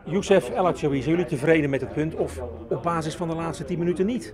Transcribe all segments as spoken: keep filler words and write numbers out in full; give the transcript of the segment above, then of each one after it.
Youssef El Achaoui, zijn jullie tevreden met het punt of op basis van de laatste tien minuten niet?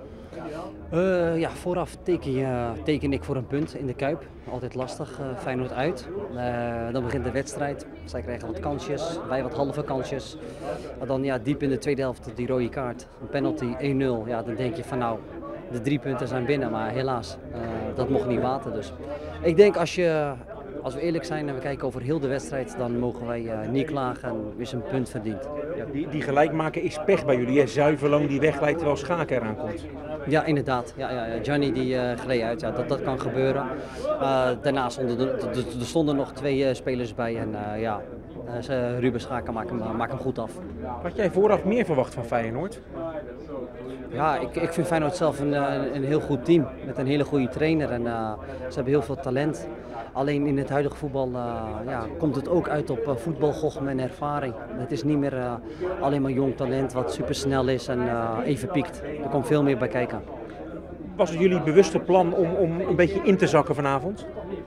Uh, ja, vooraf teken, je, teken ik voor een punt in de Kuip. Altijd lastig, uh, Feyenoord uit. Uh, dan begint de wedstrijd. Zij krijgen wat kansjes, wij wat halve kansjes. Maar dan ja, diep in de tweede helft die rode kaart, een penalty één nul. Ja, dan denk je van nou, de drie punten zijn binnen, maar helaas, uh, dat mocht niet water. Dus ik denk als je... Als we eerlijk zijn en we kijken over heel de wedstrijd, dan mogen wij uh, niet klagen en is een punt verdiend. Ja, die, die gelijkmaker is pech bij jullie, hè? Zuiverloon die wegleidt terwijl Schaken eraan komt. Ja, inderdaad. Ja, ja, ja. Gianni die uh, gleed uit, ja, dat, dat kan gebeuren. Uh, daarnaast stonden er, er stonden nog twee uh, spelers bij en uh, ja, uh, Ruben Schaken maakt hem, uh, maakt hem goed af. Had jij vooraf meer verwacht van Feyenoord? Ja, ik, ik vind Feyenoord zelf een, een, een heel goed team met een hele goede trainer en uh, ze hebben heel veel talent. Alleen in het huidige voetbal uh, ja, komt het ook uit op uh, voetbalgoochem en ervaring. Het is niet meer uh, alleen maar jong talent wat supersnel is en uh, even piekt. Er komt veel meer bij kijken. Was het jullie bewuste plan om, om een beetje in te zakken vanavond?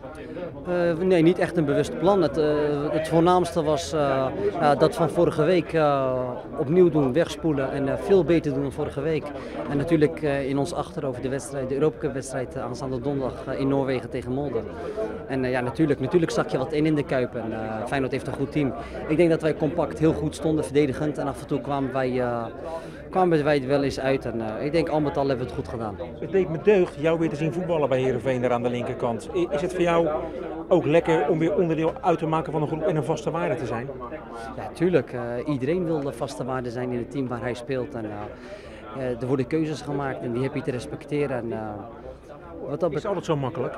Uh, nee, niet echt een bewust plan. Het, uh, het voornaamste was uh, uh, dat van vorige week uh, opnieuw doen, wegspoelen en uh, veel beter doen dan vorige week. En natuurlijk uh, in ons achterhoofd de wedstrijd, de Europa Cup wedstrijd uh, aanstaande donderdag uh, in Noorwegen tegen Molde. En uh, ja, natuurlijk, natuurlijk zak je wat in in de Kuip en uh, Feyenoord heeft een goed team. Ik denk dat wij compact heel goed stonden, verdedigend en af en toe kwamen wij, uh, kwamen wij wel eens uit. En uh, ik denk al met al hebben we het goed gedaan. Het deed me deugd jou weer te zien voetballen bij Heerenveen daar aan de linkerkant. Is het voor jou ook lekker om weer onderdeel uit te maken van een groep en een vaste waarde te zijn? Ja, tuurlijk. Uh, iedereen wil de vaste waarde zijn in het team waar hij speelt. En, uh, uh, er worden keuzes gemaakt en die heb je te respecteren. En, uh, wat dat is het altijd zo makkelijk?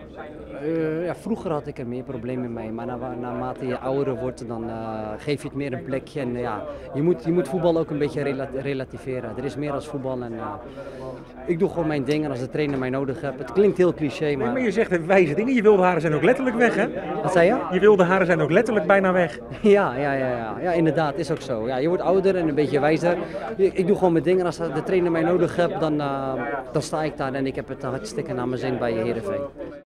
Uh, ja, vroeger had ik er meer problemen mee, maar na, naarmate je ouder wordt, dan uh, geef je het meer een plekje. En, uh, ja, je, moet, je moet voetbal ook een beetje rela relativeren. Er is meer als voetbal en uh, ik doe gewoon mijn ding en als de trainer mij nodig heeft. Het klinkt heel cliché, maar... Nee, maar je zegt wijze dingen. Je wilde haren zijn ook letterlijk weg, hè? Wat zei je? Je wilde haren zijn ook letterlijk bijna weg. Ja, ja, ja, ja. ja inderdaad, is ook zo. Ja, je wordt ouder en een beetje wijzer. Ik doe gewoon mijn ding en als de trainer mij nodig heeft, dan, uh, dan sta ik daar en ik heb het hartstikke naar mijn zin bij Heerenveen.